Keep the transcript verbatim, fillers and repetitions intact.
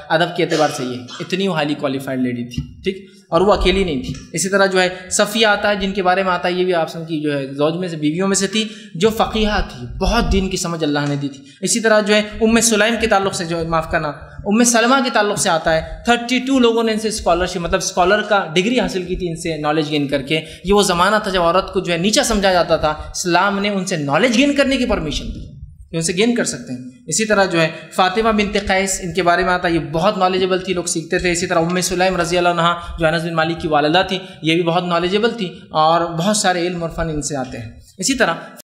अदब के एतबार से ये इतनी वो हाईली क्वालिफाइड लेडी थी, ठीक। और वो अकेली नहीं थी। इसी तरह जो है सफ़िया आता है, जिनके बारे में आता है, ये भी आप की जो है ज़ौज में से बीवियों में से थी, जो फ़क़ीहा थी, बहुत दीन की समझ अल्लाह ने दी थी। इसी तरह जो है उम्मे सुलैम के ताल्लुक़ से, जो माफ़ करना उम्मे सलमा के ताल्लुक़ से आता है, थर्टी टू लोगों ने इनसे स्कॉलरशिप मतलब स्कॉलर का डिग्री हासिल की थी इनसे, नॉलेज गेन करके। ये वो ज़माना था जब औरत को जो है नीचा समझा जाता था, इस्लाम ने उनसे नॉलेज गेन करने की परमिशन दी कि उनसे गेन कर सकते हैं। इसी तरह जो है फ़ातिमा बिन्त क़ैस, इनके बारे में आता है, ये बहुत नॉलेजेबल थी, लोग सीखते थे। इसी तरह उम्मे सुलैम रज़ी अल्लाह अन्हा जो अनस बिन मालिक की वालिदा थी, ये भी बहुत नॉलेजेबल थी और बहुत सारे इल्म और फ़न इनसे आते हैं। इसी तरह